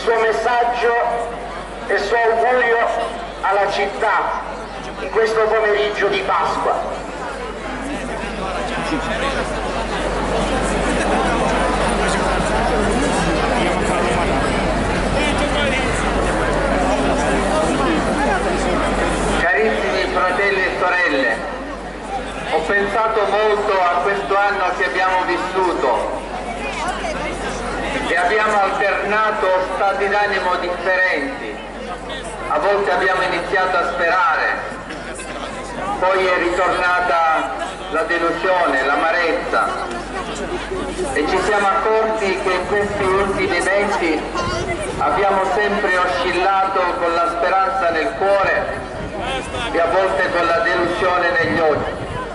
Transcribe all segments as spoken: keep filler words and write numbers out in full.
suo messaggio e il suo augurio alla città in questo pomeriggio di Pasqua. Carissimi fratelli e sorelle, ho pensato molto a questo anno che abbiamo vissuto e abbiamo alternato stati d'animo differenti. A volte abbiamo iniziato a sperare, poi è ritornata la delusione, l'amarezza e ci siamo accorti che in questi ultimi mesi abbiamo sempre oscillato con la speranza nel cuore e a volte con la delusione negli occhi.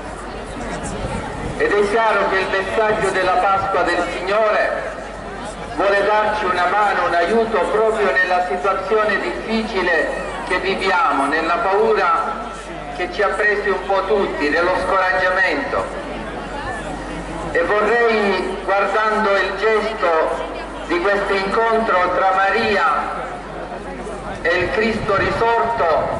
Ed è chiaro che il messaggio della Pasqua del Signore vuole darci una mano, un aiuto proprio nella situazione difficile che viviamo, nella paura che ci ha presi un po' tutti, nello scoraggiamento. E vorrei, guardando il gesto di questo incontro tra Maria e il Cristo risorto,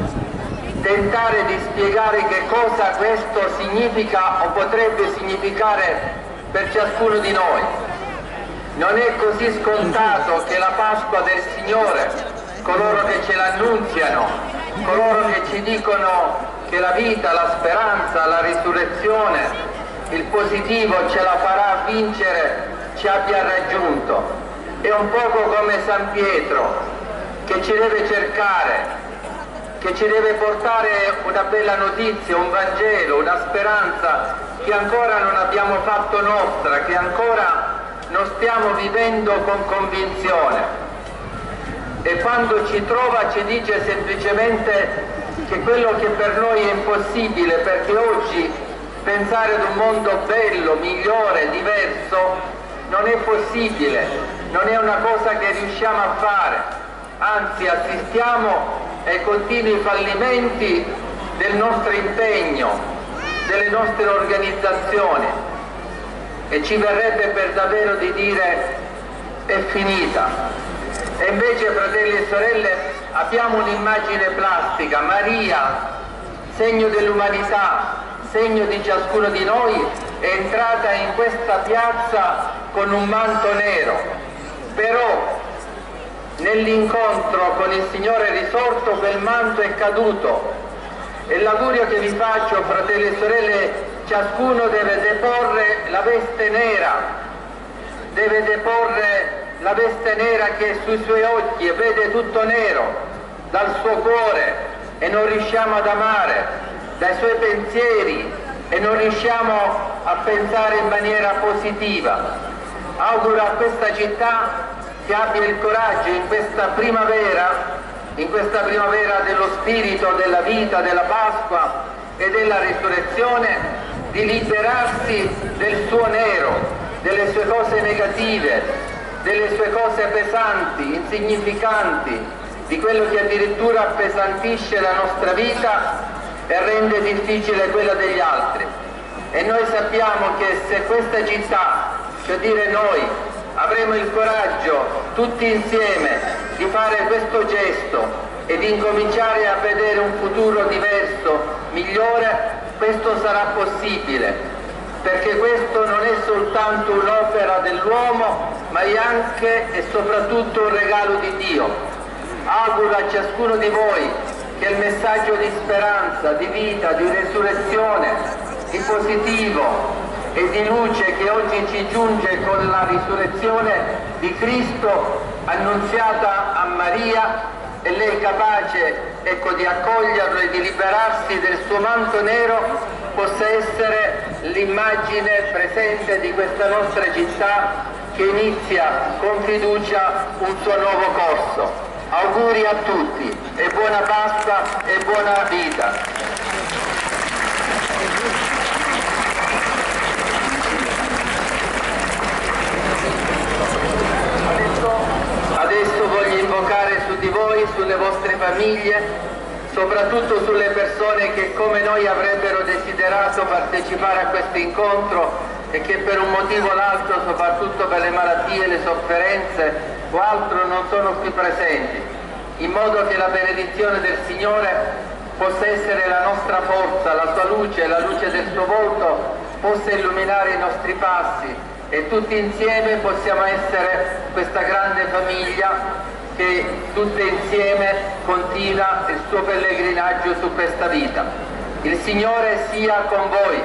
tentare di spiegare che cosa questo significa o potrebbe significare per ciascuno di noi. Non è così scontato che la Pasqua del Signore, coloro che ce l'annunziano, coloro che ci dicono che la vita, la speranza, la risurrezione, il positivo ce la farà vincere, ci abbia raggiunto. È un poco come San Pietro che ci deve cercare, che ci deve portare una bella notizia, un Vangelo, una speranza che ancora non abbiamo fatto nostra, che ancora non stiamo vivendo con convinzione. E quando ci trova ci dice semplicemente che quello che per noi è impossibile, perché oggi pensare ad un mondo bello, migliore, diverso, non è possibile, non è una cosa che riusciamo a fare, anzi assistiamo ai continui fallimenti del nostro impegno, delle nostre organizzazioni, e ci verrebbe per davvero di dire è finita. E invece, fratelli e sorelle, abbiamo un'immagine plastica, Maria, segno dell'umanità, segno di ciascuno di noi, è entrata in questa piazza con un manto nero, però nell'incontro con il Signore risorto quel manto è caduto. E l'augurio che vi faccio, fratelli e sorelle, ciascuno deve deporre la veste nera, deve deporre la veste nera che è sui suoi occhi e vede tutto nero dal suo cuore e non riusciamo ad amare, dai suoi pensieri e non riusciamo a pensare in maniera positiva. Auguro a questa città che abbia il coraggio in questa primavera, in questa primavera dello spirito, della vita, della Pasqua e della risurrezione, di liberarsi del suo nero, delle sue cose negative, delle sue cose pesanti, insignificanti, di quello che addirittura appesantisce la nostra vita e rende difficile quella degli altri. E noi sappiamo che se questa città, cioè dire noi, avremo il coraggio tutti insieme di fare questo gesto e di incominciare a vedere un futuro diverso, migliore, questo sarà possibile, perché questo non è soltanto un'opera dell'uomo, ma è anche e soprattutto un regalo di Dio. Auguro a ciascuno di voi che il messaggio di speranza, di vita, di resurrezione, di positivo e di luce che oggi ci giunge con la risurrezione di Cristo annunziata a Maria, e lei capace, ecco, di accoglierlo e di liberarsi del suo manto nero, possa essere l'immagine presente di questa nostra città che inizia con fiducia un suo nuovo corso. Auguri a tutti e buona Pasqua e buona vita. Adesso voglio invocare su di voi, sulle vostre famiglie, soprattutto sulle persone che come noi avrebbero desiderato partecipare a questo incontro e che per un motivo o l'altro, soprattutto per le malattie, le sofferenze o altro, non sono qui presenti, in modo che la benedizione del Signore possa essere la nostra forza, la sua luce, la luce del suo volto possa illuminare i nostri passi e tutti insieme possiamo essere questa grande famiglia che tutte insieme continua il suo pellegrinaggio su questa vita. Il Signore sia con voi.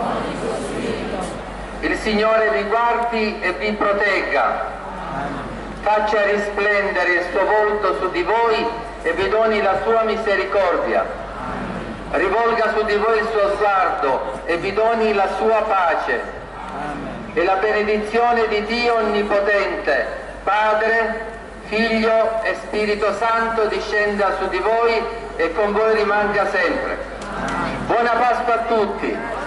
Il Signore vi guardi e vi protegga. Faccia risplendere il suo volto su di voi e vi doni la sua misericordia. Rivolga su di voi il suo sguardo e vi doni la sua pace. E la benedizione di Dio Onnipotente, Padre, Figlio e Spirito Santo discenda su di voi e con voi rimanga sempre. Buona Pasqua a tutti!